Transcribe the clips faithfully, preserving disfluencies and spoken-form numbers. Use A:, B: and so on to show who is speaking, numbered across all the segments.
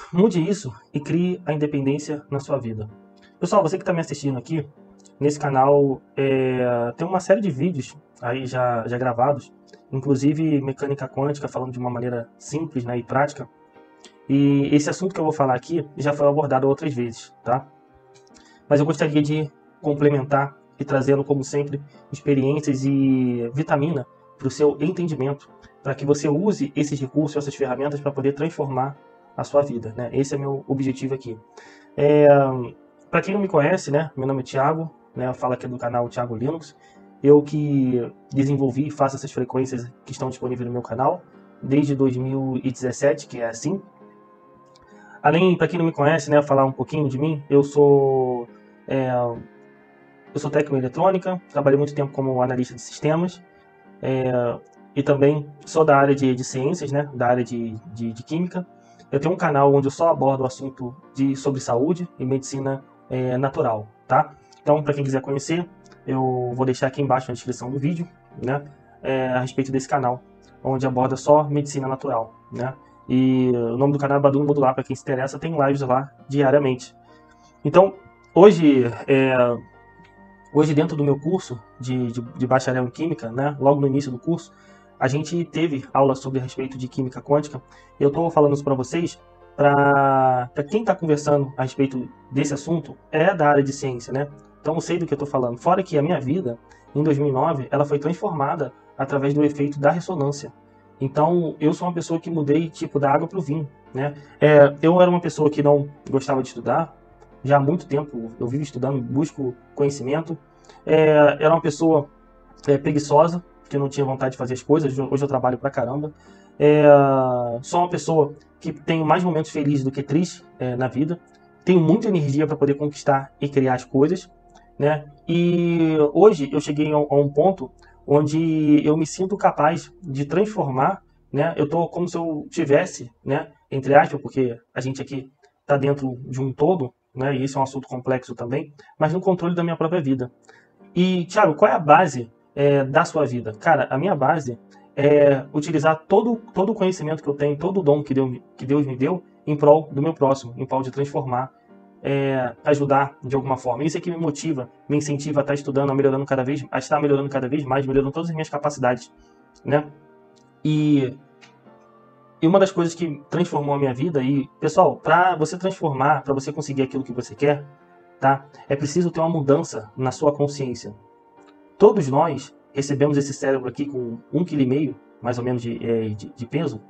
A: mude isso e crie a independência na sua vida. Pessoal, você que está me assistindo aqui, nesse canal é, tem uma série de vídeos aí já, já gravados, inclusive mecânica quântica, falando de uma maneira simples, né, e prática. E esse assunto que eu vou falar aqui já foi abordado outras vezes, tá? Mas eu gostaria de complementar e trazendo, como sempre, experiências e vitamina para o seu entendimento, para que você use esses recursos, essas ferramentas para poder transformar a sua vida, né? Esse é meu objetivo aqui. É, para quem não me conhece, né, meu nome é Thiago, né, eu falo aqui do canal Thiago Linux. Eu que desenvolvi e faço essas frequências que estão disponíveis no meu canal desde dois mil e dezessete, que é assim. Além, para quem não me conhece, né, falar um pouquinho de mim, eu sou é, eu sou técnico em eletrônica, trabalhei muito tempo como analista de sistemas, é, e também sou da área de, de ciências, né, da área de, de, de química. Eu tenho um canal onde eu só abordo o assunto de, sobre saúde e medicina é, natural, tá? Então, para quem quiser conhecer, eu vou deixar aqui embaixo na descrição do vídeo, né, é, a respeito desse canal, onde aborda só medicina natural, né? E o nome do canal é Badum Modular, para quem se interessa, tem lives lá diariamente. Então, hoje, é, hoje dentro do meu curso de, de, de bacharel em Química, né, logo no início do curso, a gente teve aula sobre a respeito de Química Quântica. Eu estou falando isso para vocês, para quem está conversando a respeito desse assunto, é da área de ciência, né? Então eu sei do que eu estou falando. Fora que a minha vida, em dois mil e nove, ela foi transformada através do efeito da ressonância. Então, eu sou uma pessoa que mudei, tipo, da água para o vinho, né? É, eu era uma pessoa que não gostava de estudar, já há muito tempo eu vivo estudando, busco conhecimento. É, era uma pessoa é, preguiçosa, que não tinha vontade de fazer as coisas, hoje eu trabalho pra caramba. É, sou uma pessoa que tenho mais momentos felizes do que tristes é, na vida, tenho muita energia para poder conquistar e criar as coisas, né? E hoje eu cheguei a um ponto onde eu me sinto capaz de transformar, né? Eu tô como se eu tivesse, né? Entre aspas, porque a gente aqui está dentro de um todo, né? E isso é um assunto complexo também, mas no controle da minha própria vida. E, Thiago, qual é a base é, da sua vida? Cara, a minha base é utilizar todo, todo o conhecimento que eu tenho, todo o dom que Deus, que Deus me deu em prol do meu próximo, em prol de transformar, é, ajudar de alguma forma. Isso é que me motiva, me incentiva a estar estudando, a melhorando cada vez, a estar melhorando cada vez mais, melhorando todas as minhas capacidades, né? E, e uma das coisas que transformou a minha vida, e, pessoal, para você transformar, para você conseguir aquilo que você quer, tá? É preciso ter uma mudança na sua consciência. Todos nós recebemos esse cérebro aqui com um vírgula cinco quilo, mais ou menos, de, é, de, de peso.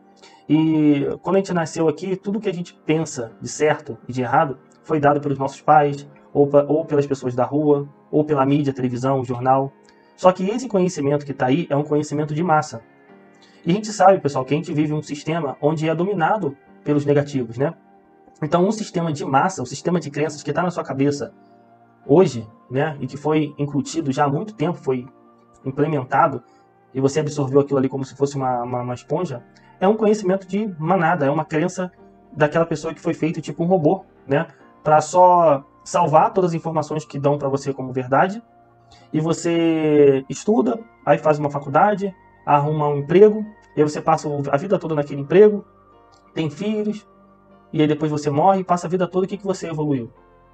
A: E quando a gente nasceu aqui, tudo que a gente pensa de certo e de errado foi dado pelos nossos pais, ou, ou pelas pessoas da rua, ou pela mídia, televisão, jornal. Só que esse conhecimento que está aí é um conhecimento de massa. E a gente sabe, pessoal, que a gente vive um sistema onde é dominado pelos negativos, né? Então, um sistema de massa, um sistema de crenças que está na sua cabeça hoje, né, e que foi incutido já há muito tempo, foi implementado, e você absorveu aquilo ali como se fosse uma, uma, uma esponja, é um conhecimento de manada, é uma crença daquela pessoa que foi feito tipo um robô, né, para só salvar todas as informações que dão para você como verdade, e você estuda, aí faz uma faculdade, arruma um emprego, e aí você passa a vida toda naquele emprego, tem filhos, e aí depois você morre e passa a vida toda, o que, que você evoluiu?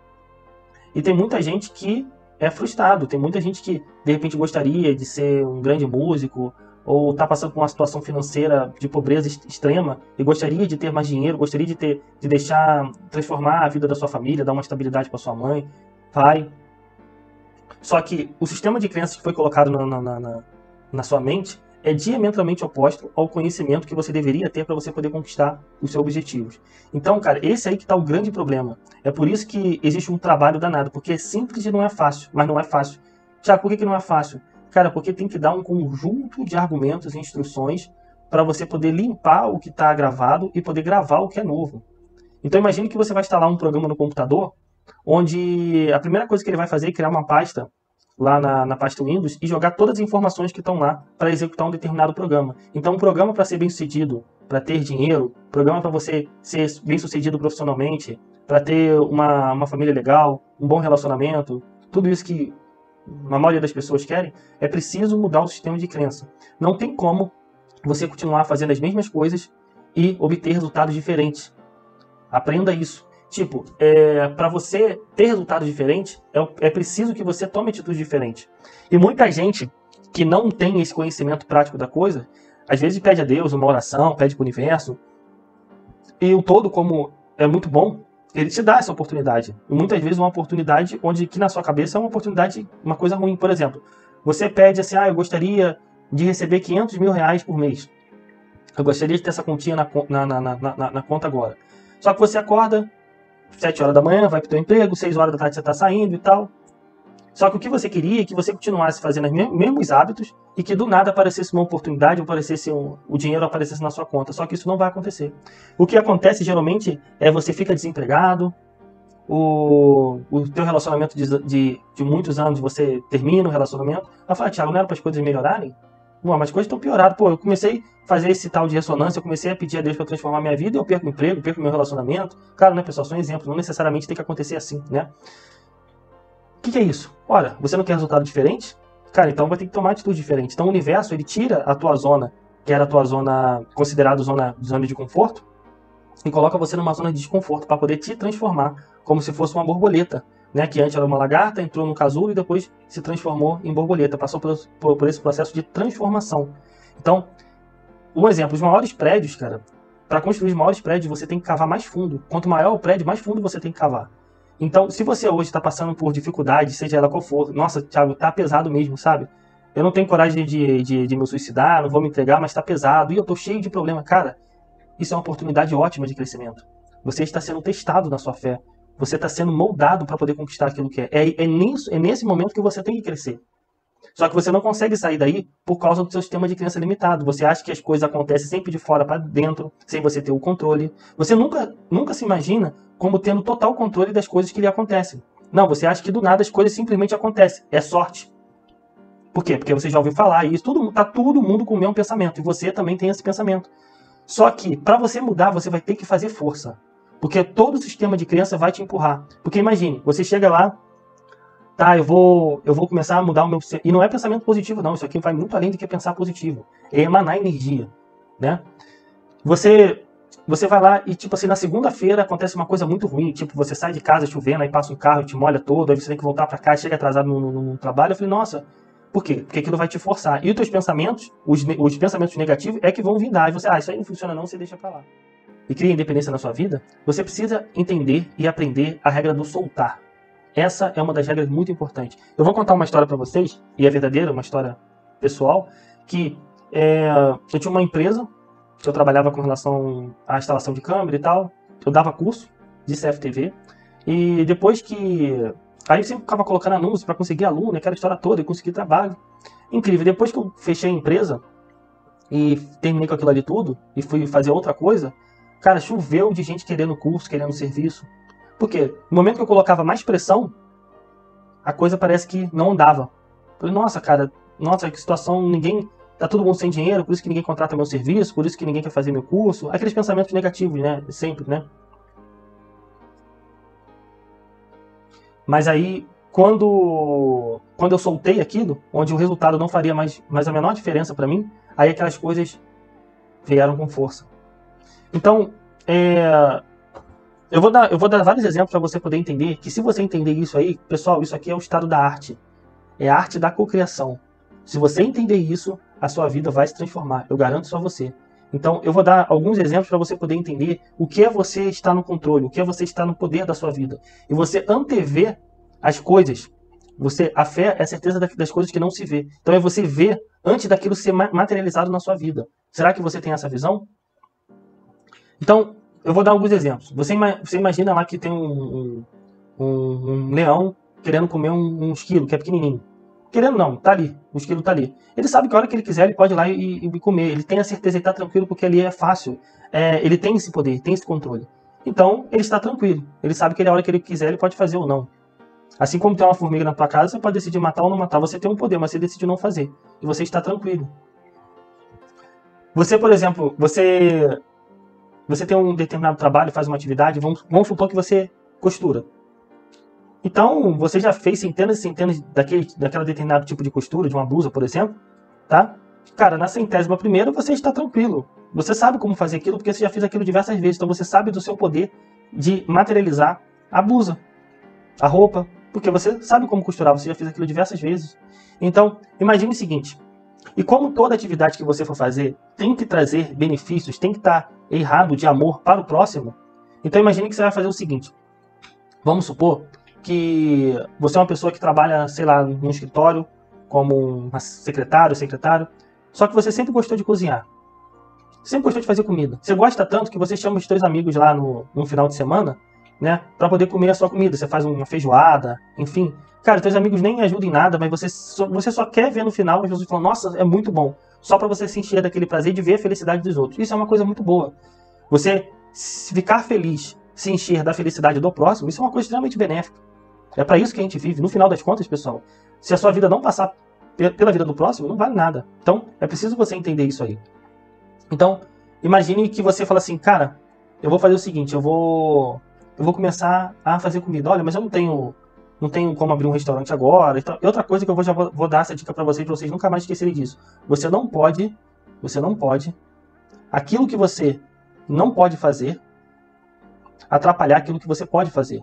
A: E tem muita gente que é frustrado, tem muita gente que de repente gostaria de ser um grande músico, ou está passando por uma situação financeira de pobreza extrema e gostaria de ter mais dinheiro, gostaria de ter, de deixar, transformar a vida da sua família, dar uma estabilidade para sua mãe, pai. Só que o sistema de crenças que foi colocado na, na, na, na sua mente é diametralmente oposto ao conhecimento que você deveria ter para você poder conquistar os seus objetivos. Então, cara, esse aí que está o grande problema. É por isso que existe um trabalho danado, porque é simples e não é fácil, mas não é fácil. Tiago, por que, que não é fácil? Cara, porque tem que dar um conjunto de argumentos e instruções para você poder limpar o que está gravado e poder gravar o que é novo. Então, imagine que você vai instalar um programa no computador, onde a primeira coisa que ele vai fazer é criar uma pasta lá na, na pasta Windows e jogar todas as informações que estão lá para executar um determinado programa. Então, um programa para ser bem sucedido, para ter dinheiro, programa para você ser bem sucedido profissionalmente, para ter uma, uma família legal, um bom relacionamento, tudo isso que a maioria das pessoas querem, é preciso mudar o sistema de crença. Não tem como você continuar fazendo as mesmas coisas e obter resultados diferentes. Aprenda isso. Tipo, é, para você ter resultados diferentes, é, é preciso que você tome atitudes diferentes. E muita gente que não tem esse conhecimento prático da coisa, às vezes pede a Deus uma oração, pede para o universo, e o todo, como é muito bom, ele te dá essa oportunidade. E muitas vezes uma oportunidade onde que na sua cabeça é uma oportunidade, uma coisa ruim. Por exemplo, você pede assim, ah, eu gostaria de receber quinhentos mil reais por mês. Eu gostaria de ter essa continha na, na, na, na, na, na conta agora. Só que você acorda sete horas da manhã, vai pro teu emprego, seis horas da tarde você tá saindo e tal. Só que o que você queria é que você continuasse fazendo os mesmos hábitos e que do nada aparecesse uma oportunidade, aparecesse um, o dinheiro aparecesse na sua conta. Só que isso não vai acontecer. O que acontece geralmente é você fica desempregado, o, o teu relacionamento de, de, de muitos anos você termina o relacionamento. Vai falar, Thiago, não era para as coisas melhorarem? Não, mas as coisas estão piorando. Pô, eu comecei a fazer esse tal de ressonância, eu comecei a pedir a Deus para transformar minha vida e eu perco o emprego, perco meu relacionamento. Claro, né, pessoal? São exemplos, não necessariamente tem que acontecer assim, né? O que, que é isso? Ora, você não quer resultado diferente? Cara, então vai ter que tomar atitude diferente. Então o universo, ele tira a tua zona, que era a tua zona, considerada zona, zona de conforto, e coloca você numa zona de desconforto para poder te transformar, como se fosse uma borboleta, né? Que antes era uma lagarta, entrou no casulo e depois se transformou em borboleta, passou por, por, por esse processo de transformação. Então, um exemplo, os maiores prédios, cara, para construir os maiores prédios você tem que cavar mais fundo. Quanto maior o prédio, mais fundo você tem que cavar. Então, se você hoje está passando por dificuldade, seja ela qual for, nossa, Thiago, tá pesado mesmo, sabe? Eu não tenho coragem de, de, de me suicidar, não vou me entregar, mas tá pesado, e eu tô cheio de problema. Cara, isso é uma oportunidade ótima de crescimento. Você está sendo testado na sua fé. Você está sendo moldado para poder conquistar aquilo que é. É, é, nisso, é nesse momento que você tem que crescer. Só que você não consegue sair daí por causa do seu sistema de crença limitado. Você acha que as coisas acontecem sempre de fora para dentro, sem você ter o controle. Você nunca, nunca se imagina como tendo total controle das coisas que lhe acontecem. Não, você acha que do nada as coisas simplesmente acontecem. É sorte. Por quê? Porque você já ouviu falar isso. Tudo, tá todo mundo com o mesmo pensamento. E você também tem esse pensamento. Só que, para você mudar, você vai ter que fazer força. Porque todo o sistema de crença vai te empurrar. Porque imagine, você chega lá, tá, eu vou, eu vou começar a mudar o meu... E não é pensamento positivo, não. Isso aqui vai muito além do que pensar positivo. É emanar energia, né? Você, você vai lá e, tipo assim, na segunda-feira acontece uma coisa muito ruim. Tipo, você sai de casa chovendo, aí passa um carro e te molha todo, aí você tem que voltar pra cá, chega atrasado no, no, no trabalho. Eu falei, nossa, por quê? Porque aquilo vai te forçar. E os teus pensamentos, os, os pensamentos negativos, é que vão vindar. E você, ah, isso aí não funciona não, você deixa pra lá. E cria independência na sua vida, você precisa entender e aprender a regra do soltar. Essa é uma das regras muito importantes. Eu vou contar uma história para vocês, e é verdadeira, uma história pessoal, que é, eu tinha uma empresa, que eu trabalhava com relação à instalação de câmera e tal, eu dava curso de C F T V, e depois que... Aí eu sempre ficava colocando anúncio para conseguir aluno, aquela história toda, e conseguir trabalho. Incrível, depois que eu fechei a empresa, e terminei com aquilo ali tudo, e fui fazer outra coisa, cara, choveu de gente querendo curso, querendo serviço. Por quê? No momento que eu colocava mais pressão, a coisa parece que não andava. Eu falei, nossa, cara, nossa, que situação, ninguém... Tá todo mundo sem dinheiro, por isso que ninguém contrata meu serviço, por isso que ninguém quer fazer meu curso. Aqueles pensamentos negativos, né? Sempre, né? Mas aí, quando, quando eu soltei aquilo, onde o resultado não faria mais, mais a menor diferença para mim, aí aquelas coisas vieram com força. Então, é, eu, vou dar, eu vou dar vários exemplos para você poder entender que se você entender isso aí, pessoal, isso aqui é o estado da arte. É a arte da cocriação. Se você entender isso, a sua vida vai se transformar. Eu garanto só você. Então, eu vou dar alguns exemplos para você poder entender o que é você estar no controle, o que é você estar no poder da sua vida. E você antever as coisas. Você, a fé é a certeza das coisas que não se vê. Então, é você ver antes daquilo ser materializado na sua vida. Será que você tem essa visão? Então, eu vou dar alguns exemplos. Você, você imagina lá que tem um, um, um leão querendo comer um, um esquilo, que é pequenininho. Querendo não, tá ali, o esquilo tá ali. Ele sabe que a hora que ele quiser, ele pode ir lá e, e comer. Ele tem a certeza, ele tá tranquilo porque ali é fácil. É, ele tem esse poder, tem esse controle. Então, ele está tranquilo. Ele sabe que a hora que ele quiser, ele pode fazer ou não. Assim como tem uma formiga na tua casa, você pode decidir matar ou não matar. Você tem um poder, mas você decide não fazer. E você está tranquilo. Você, por exemplo, você... Você tem um determinado trabalho, faz uma atividade, vamos, vamos supor que você costura. Então, você já fez centenas e centenas daquele, daquela determinado tipo de costura, de uma blusa, por exemplo, tá? Cara, na centésima primeira você está tranquilo. Você sabe como fazer aquilo porque você já fez aquilo diversas vezes, então você sabe do seu poder de materializar, a blusa, a roupa, porque você sabe como costurar, você já fez aquilo diversas vezes. Então, imagine o seguinte, e como toda atividade que você for fazer tem que trazer benefícios, tem que estar errado de amor para o próximo, então imagine que você vai fazer o seguinte, vamos supor que você é uma pessoa que trabalha, sei lá, num escritório, como um secretário, secretário, só que você sempre gostou de cozinhar. Sempre gostou de fazer comida. Você gosta tanto que você chama os seus amigos lá no, no final de semana, né, para poder comer a sua comida. Você faz uma feijoada, enfim. Cara, seus amigos nem ajudam em nada, mas você só, você só quer ver no final as pessoas falam, nossa, é muito bom. Só para você se encher daquele prazer de ver a felicidade dos outros. Isso é uma coisa muito boa. Você ficar feliz, se encher da felicidade do próximo, isso é uma coisa extremamente benéfica. É para isso que a gente vive. No final das contas, pessoal, se a sua vida não passar pela vida do próximo, não vale nada. Então, é preciso você entender isso aí. Então, imagine que você fala assim, cara, eu vou fazer o seguinte, eu vou, eu vou começar a fazer comida. Olha, mas eu não tenho, não tenho como abrir um restaurante agora. Então, e outra coisa que eu vou, já vou, vou dar essa dica para vocês, para vocês nunca mais esquecerem disso. Você não pode, você não pode, aquilo que você não pode fazer, atrapalhar aquilo que você pode fazer.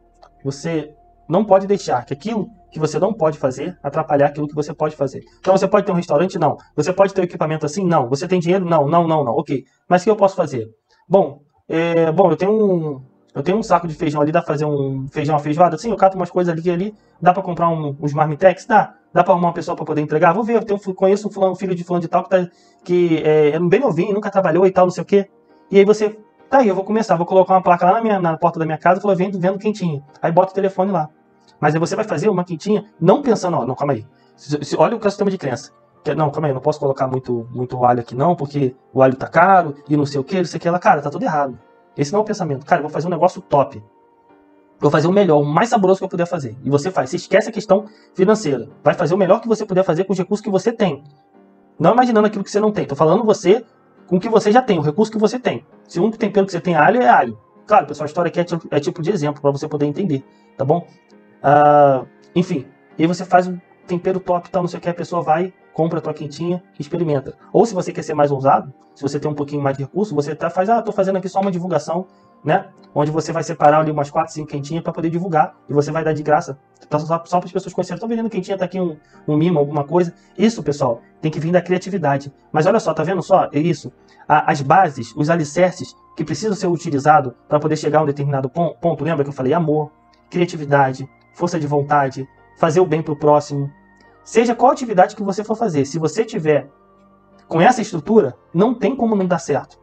A: Você não pode deixar que aquilo que você não pode fazer atrapalhar aquilo que você pode fazer. Então você pode ter um restaurante? Não. Você pode ter um equipamento assim? Não. Você tem dinheiro? Não, não, não, não. Ok. Mas o que eu posso fazer? Bom, é, bom eu tenho um eu tenho um saco de feijão ali, dá pra fazer um feijão, uma feijoada? Sim, eu cato umas coisas ali e ali. Dá pra comprar um, uns marmitex? Dá. Dá pra arrumar uma pessoa pra poder entregar? Vou ver, eu tenho, conheço um fulano, filho de fulano de tal que, tá, que é, é bem novinho, nunca trabalhou e tal, não sei o quê. E aí você, tá aí, eu vou começar, vou colocar uma placa lá na, minha, na porta da minha casa e falar, vendo, vendo quentinho. Aí bota o telefone lá. Mas aí você vai fazer uma quentinha, não pensando, ó, não, calma aí. Se, se, olha o que é o sistema de crença. Que, não, calma aí, eu não posso colocar muito, muito alho aqui não, porque o alho tá caro e não sei o que, não sei o que. Ela, cara, tá tudo errado. Esse não é o pensamento. Cara, eu vou fazer um negócio top. Eu vou fazer o melhor, o mais saboroso que eu puder fazer. E você faz. Você esquece a questão financeira. Vai fazer o melhor que você puder fazer com os recursos que você tem. Não imaginando aquilo que você não tem. Tô falando você com o que você já tem, o recurso que você tem. Se um tempero que você tem é alho, é alho. Claro, pessoal, a história aqui é tipo, é tipo de exemplo, para você poder entender, tá bom? Uh, enfim, e aí você faz um tempero top, tal, não sei o que, a pessoa vai, compra a tua quentinha e experimenta. Ou se você quer ser mais ousado, se você tem um pouquinho mais de recurso, você tá, faz, ah, tô fazendo aqui só uma divulgação, né? Onde você vai separar ali umas quatro, cinco quentinhas para poder divulgar, e você vai dar de graça, só, só para as pessoas conhecerem. Tô vendendo quentinha, tá aqui um, um mimo, alguma coisa. Isso, pessoal, tem que vir da criatividade. Mas olha só, tá vendo só? É isso. A, as bases, os alicerces que precisam ser utilizados para poder chegar a um determinado ponto, lembra que eu falei? Amor, criatividade, força de vontade, fazer o bem para o próximo. Seja qual atividade que você for fazer, se você tiver com essa estrutura, não tem como não dar certo.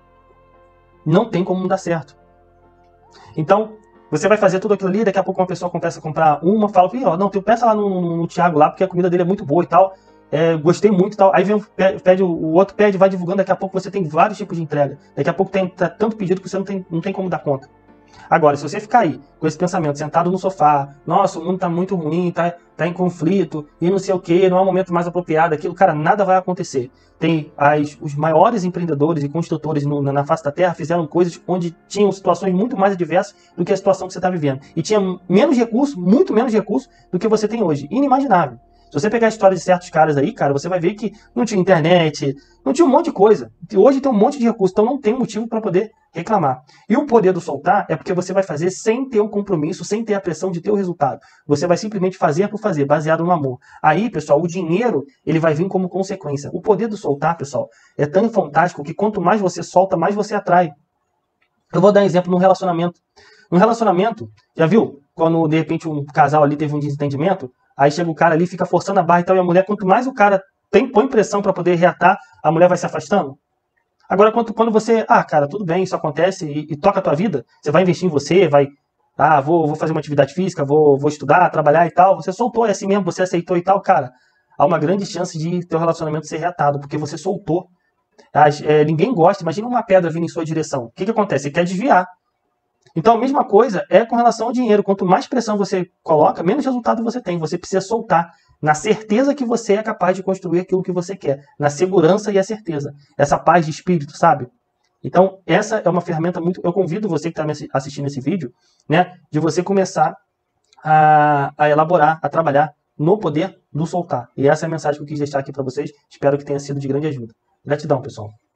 A: Não tem como não dar certo. Então, você vai fazer tudo aquilo ali, daqui a pouco uma pessoa começa a comprar uma, fala, ó, não, tu peça lá no, no, no Thiago lá, porque a comida dele é muito boa e tal, é, gostei muito e tal. Aí vem um, pede, o outro pede, vai divulgando, daqui a pouco você tem vários tipos de entrega. Daqui a pouco tem tá, tanto pedido que você não tem, não tem como dar conta. Agora, se você ficar aí com esse pensamento, sentado no sofá, nossa, o mundo tá muito ruim, tá, tá em conflito, e não sei o que, não é o momento mais apropriado, aquilo, cara, nada vai acontecer. Tem as, os maiores empreendedores e construtores no, na face da Terra fizeram coisas onde tinham situações muito mais adversas do que a situação que você está vivendo. E tinha menos recursos, muito menos recursos do que você tem hoje. Inimaginável. Se você pegar a história de certos caras aí, cara, você vai ver que não tinha internet, não tinha um monte de coisa. Hoje tem um monte de recursos, então não tem motivo para poder reclamar. E o poder do soltar é porque você vai fazer sem ter o compromisso, sem ter a pressão de ter o resultado. Você vai simplesmente fazer por fazer, baseado no amor. Aí, pessoal, o dinheiro, ele vai vir como consequência. O poder do soltar, pessoal, é tão fantástico que quanto mais você solta, mais você atrai. Eu vou dar um exemplo no relacionamento. No relacionamento, já viu? Quando, de repente, um casal ali teve um desentendimento, aí chega o cara ali, fica forçando a barra e tal, e a mulher, quanto mais o cara tem, põe pressão para poder reatar, a mulher vai se afastando. Agora, quando, quando você, ah, cara, tudo bem, isso acontece, e, e toca a tua vida, você vai investir em você, vai, ah, vou, vou fazer uma atividade física, vou, vou estudar, trabalhar e tal, você soltou, é assim mesmo, você aceitou e tal, cara, há uma grande chance de teu relacionamento ser reatado, porque você soltou. As, é, ninguém gosta, imagina uma pedra vindo em sua direção, o que que acontece? Você quer desviar. Então a mesma coisa é com relação ao dinheiro. Quanto mais pressão você coloca, menos resultado você tem. Você precisa soltar na certeza que você é capaz de construir aquilo que você quer. Na segurança e a certeza. Essa paz de espírito, sabe? Então essa é uma ferramenta muito... Eu convido você que está assistindo esse vídeo, né, de você começar a, a elaborar, a trabalhar no poder do soltar. E essa é a mensagem que eu quis deixar aqui para vocês. Espero que tenha sido de grande ajuda. Gratidão, pessoal.